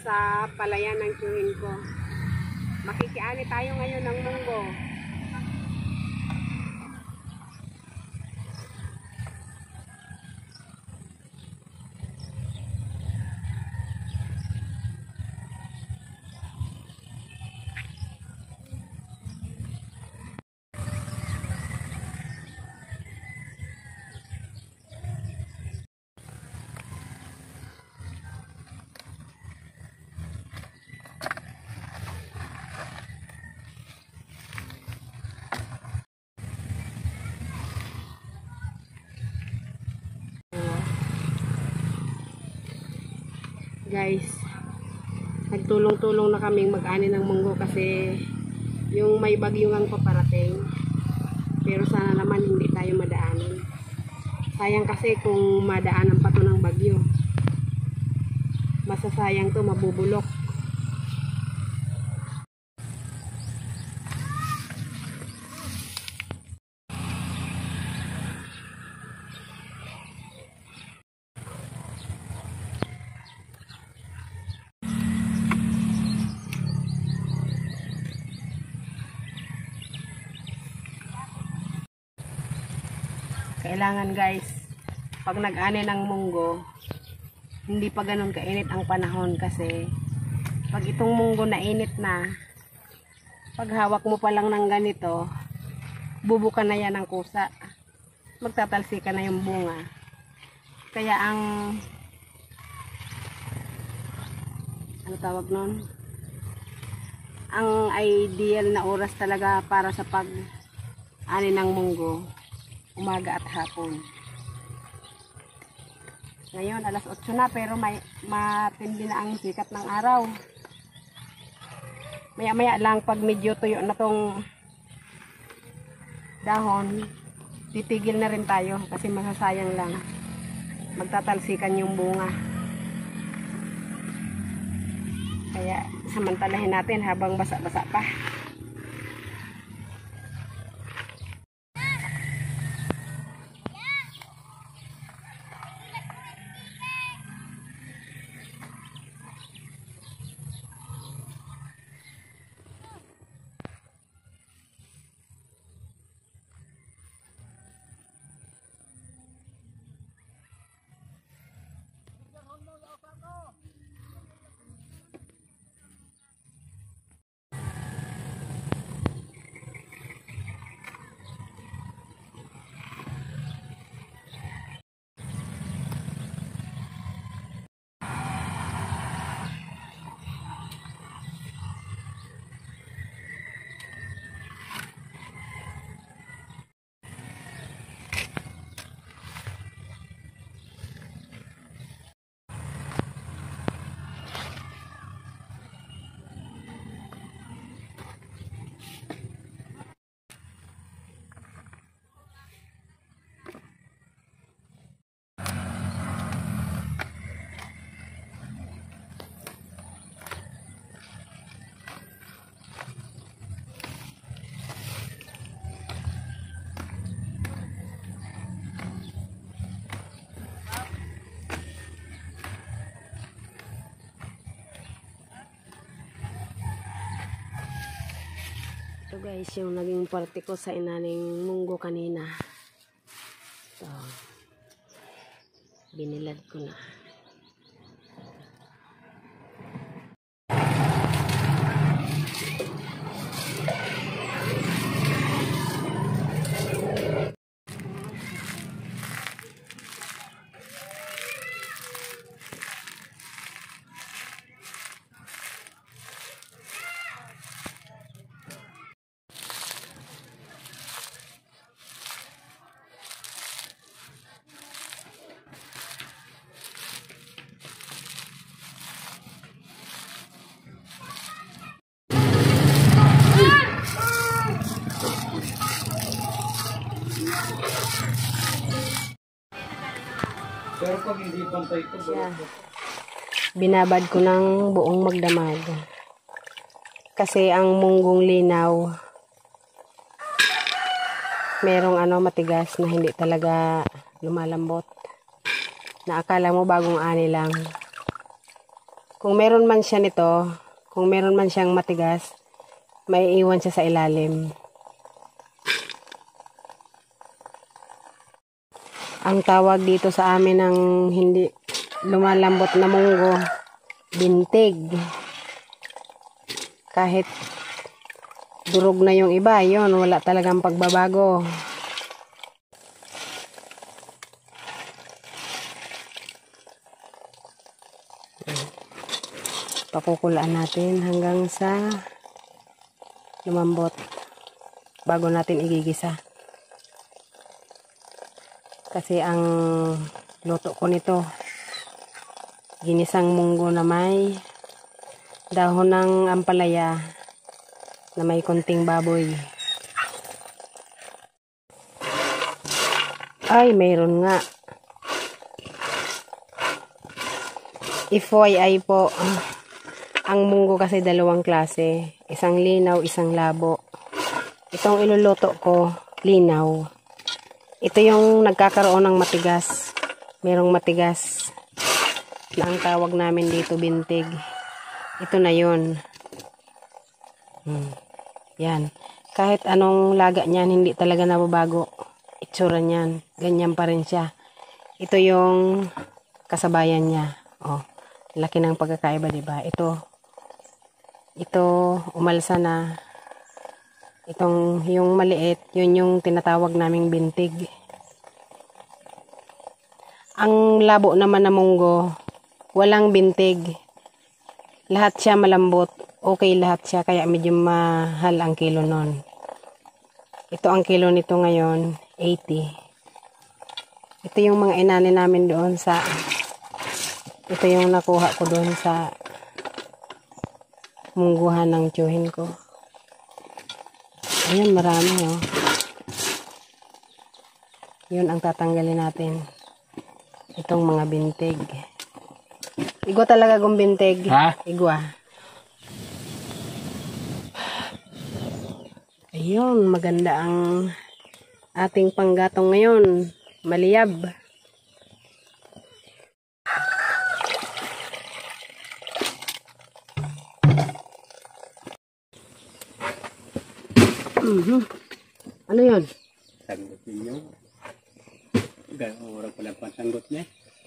sa palayan ng tiyuhin ko. Makikiani tayo ngayon ng munggo. Guys, nagtulong-tulong na kaming mag-ani ng munggo kasi yung may bagyo ngang paparating. Pero sana naman hindi tayo madaanin. Sayang kasi kung madaanan pa to ng bagyo. Masasayang to, mabubulok. Kailangan guys, pag nag-ani ng munggo, hindi pa ganun kainit ang panahon kasi pag itong munggo na init na, pag hawak mo pa lang ng ganito, bubuka na yan ng kusa. Magtatalsika na yung bunga. Kaya ang tawag nun? Ang ideal na oras talaga para sa pag-ani ng munggo, umaga at hapon. Ngayon alas 8 na pero matindi na ang sikat ng araw. Maya maya lang pag medyo tuyo na tong dahon, titigil na rin tayo kasi masasayang lang. Magtatalsikan yung bunga. Kaya samantalahin natin habang basa-basa pa. Ito guys, yung naging parte ko sa inaning munggo kanina. Ito. Binilad ko na. Pero pag hindi pantay ito, binabad ko ng buong magdamag. Kasi ang munggong linaw, merong matigas na hindi talaga lumalambot. Na akala mo bagong ani lang. Kung meron man siya nito, kung meron man siyang matigas, may iwan siya sa ilalim. Ang tawag dito sa amin ng hindi lumalambot na munggo, bintig. Kahit durog na yung iba, yun, wala talagang pagbabago. Pakukulaan natin hanggang sa lumambot bago natin igigisa. Kasi ang luto ko nito, ginisang munggo na may dahon ng ampalaya na may konting baboy. Ay, mayroon nga. FYI po, ang munggo kasi dalawang klase. Isang linaw, isang labo. Itong iluluto ko, linaw. Ito yung nagkakaroon ng matigas. Merong matigas na ang tawag namin dito bintig. Ito na yun. Yan. Kahit anong laga niyan, hindi talaga nababago. Itsura niyan. Ganyan pa rin siya. Ito yung kasabayan niya. Oh, laki ng pagkakaiba, diba? Ito umalsa na. Itong yung maliit, yun yung tinatawag naming bintig. Ang labo naman na munggo, walang bintig. Lahat siya malambot. Okay lahat siya, kaya medyo mahal ang kilo nun. Ito ang kilo nito ngayon, 80. Ito yung mga inani namin doon sa, ito yung nakuha ko doon sa mungguhan ng tiyuhin ko. Ayan, marami, oh. Yun ang tatanggalin natin. Itong mga bintig. Igwa talaga kung bintig. Ha? Igwa. Ayun, maganda ang ating panggatong ngayon. Maliyab. Ano yun? Sanggot ninyo. Orang pala pang sanggot niya.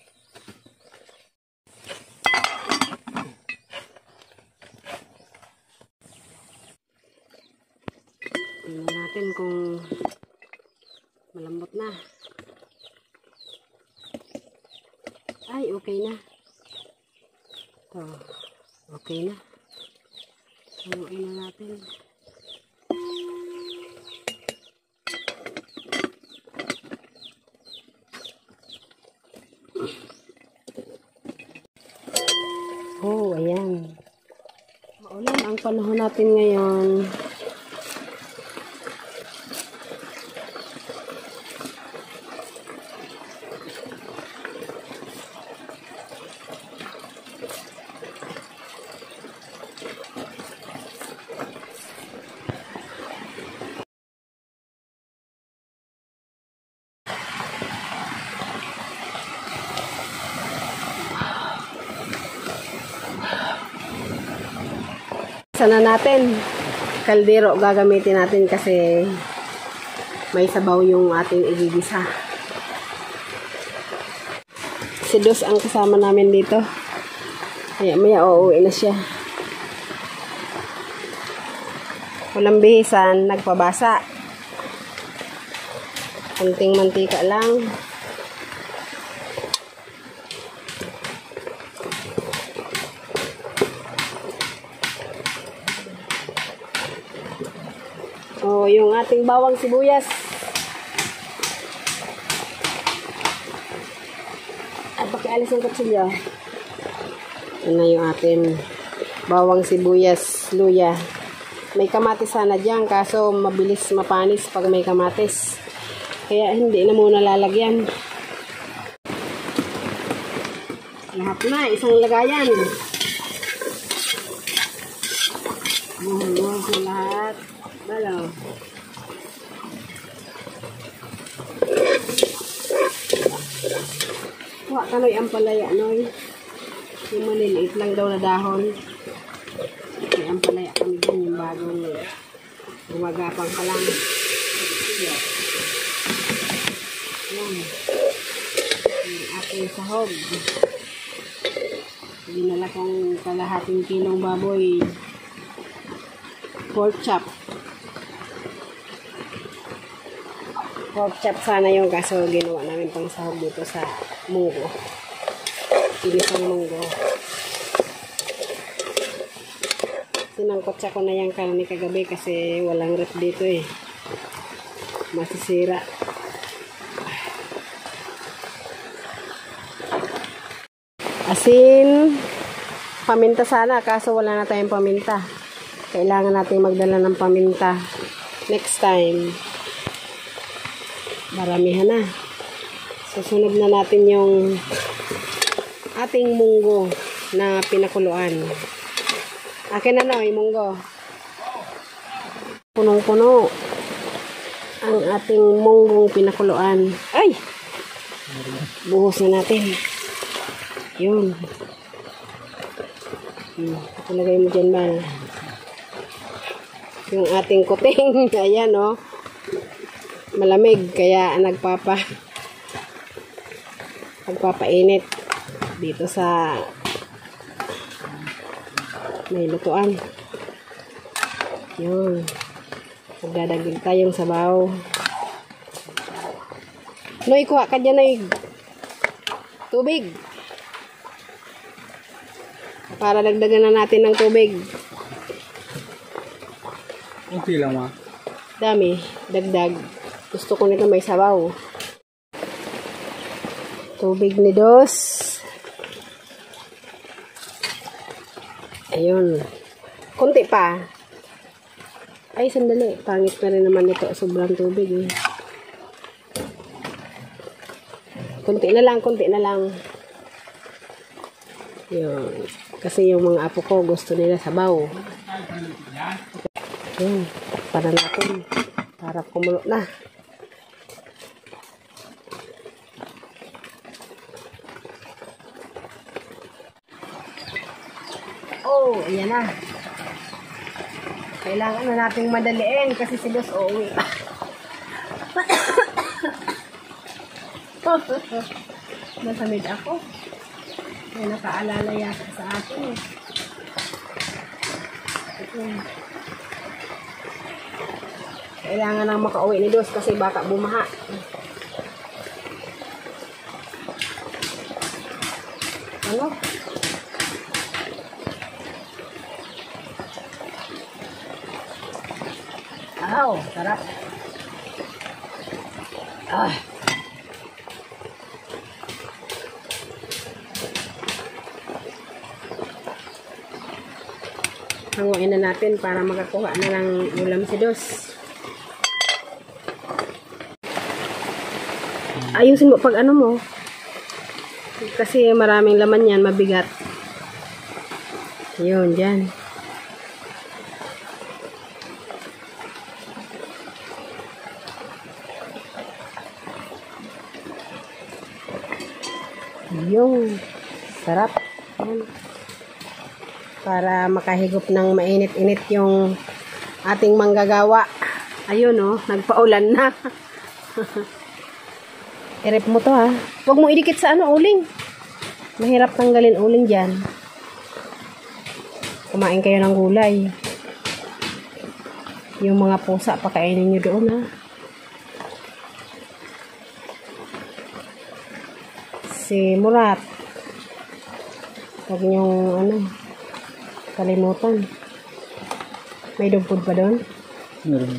Tingnan natin kung malambot na. Ay, okay na. Ito, okay na. Haluin na natin. Oh, ayan. Maulan ang panahon natin ngayon. Sana natin kaldero gagamitin natin kasi may sabaw yung ating igigisa. Si Dos ang kasama namin dito. Kaya maya uuwi na siya. Walang bihisan, nagpabasa. Kunting mantika lang. Oh, yung ating bawang sibuyas. At pakialis yung kutsilyo. Yan na yung ating bawang sibuyas, luya. May kamatis sana dyan, kaso mabilis mapanis pag may kamatis. Kaya hindi na muna lalagyan. Lahat na, isang lagayan. Buhos na lahat. Balaw. Wak kanoy ang palaya, noy. Yung maliliit lang daw na dahon. May ampalaya kami dun, yung bagong gumagapang pa lang. Yan. Yung ating sahog. Dinala kong kalahating kilong baboy. Pork chop. Pork chop sana yung kaso ginawa namin pang sahog dito sa munggo. Inisang munggo. Sinangkot ko na yung karne kagabi kasi walang rep dito eh. Masisira. Asin, paminta sana kaso wala na tayong paminta. Kailangan natin magdala ng paminta next time. Maramihan na. Susunod na natin yung ating munggo na pinakuluan. Akin na yung munggo. Punong-puno ang ating munggong pinakuluan. Ay! Buhos na natin. Yun. Palagay mo dyan ba? Yung ating kuting. Ayan, oh. Malamig. Kaya nagpapainit dito sa may lutuan. Yun. Magdadagdag tayong sabaw. Noy, kuha ka dyan, Noy. Tubig. Para dagdagan na natin ng tubig. Okay lang, ma. Dami. Dagdag. Gusto ko nito may sabaw. Tubig ni Dos. Ayun. Kunti pa. Ay, sandali. Pangit na rin naman ito. Sobrang tubig eh. Kunti na lang, kunti na lang. Yun. Kasi yung mga apo ko gusto nila sabaw. Yun. Para natin. Harap kumulo na. Oh, ayan na. Kailangan na nating madaliin kasi si Dos uuwi. Nasamid ako. May nakaalala yata sa atin eh. Kailangan nang makauwi ni Dos kasi baka bumaha. Ano? Aw, sarap. Ah. Hanguin na natin para makakuha na ng ulam si Dos. Ayusin mo pag ano mo. Kasi maraming laman yan, mabigat. Yun, dyan. Yung sarap. Yan. Para makahigop ng mainit-init yung ating manggagawa. Ayun oh, nagpaulan na. I-rep mo to ha. Huwag mo idikit sa uling. Mahirap tanggalin uling dyan. Kumain kayo ng gulay. Yung mga pusa, pakainin nyo doon ha. Si Murat. Huwag nyong kalimutan. May dog food pa doon? Meron.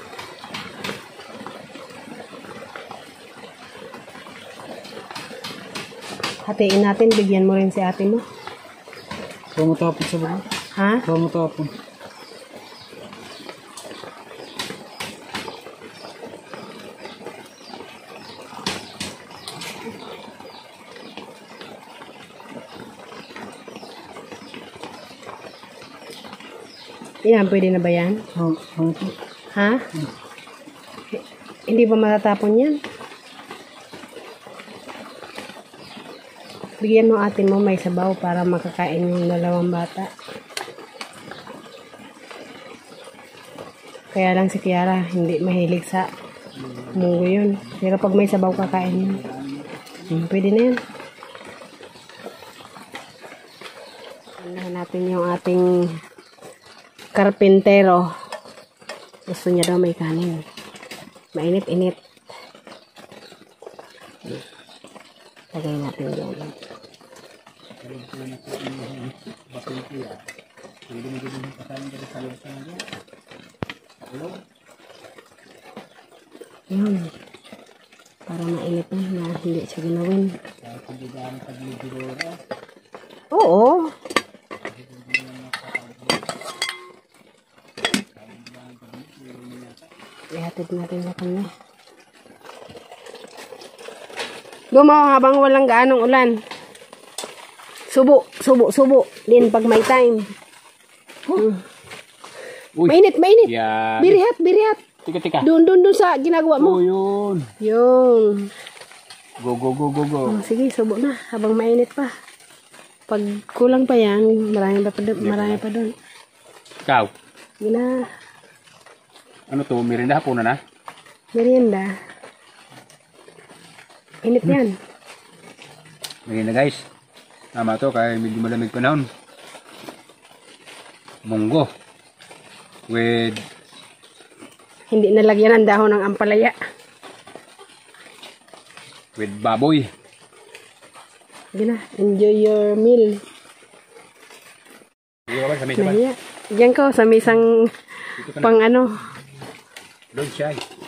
Hatiin natin, bigyan mo rin si ate mo. Kung matapon sa bago? Ha? Kung matapon. Yan, pwede na ba yan? Ha? Hindi ba matatapon yan? Bigyan mo ate mo may sabaw para makakain yung dalawang bata. Kaya lang si Kiara hindi mahilig sa munggo yun. Pero pag may sabaw kakain yun. Pwede na yun. Andahan natin yung ating karpintero. Gusto niya daw may kanin. Mainit-init. Lagay natin dyan. Yun. Para mainit na hindi siya ginawin. Oo. Ihatid natin sa kanya. Dumaw habang walang gaanong ulan. Subo. Din pag may time. Mainit. Yan. Birihat. Tika. Doon sa ginagawa mo. Oh, yun. Yun. Go. Oh, sige, subo na. Habang mainit pa. Pag kulang pa yan, marami pa doon. Ikaw. Gina. Ano to? Merienda hapon na? Merienda. Init yan. Merienda guys. Tama to kaya medyo malamig panahon. Munggo. With Hindi nalagyan ng dahon ng ampalaya. with baboy. Gina, enjoy your meal. Dito ka ba? Sa mesa ba? Nahiya. Diyan ko sa misang Dito ka na. pang ano. Doon siya.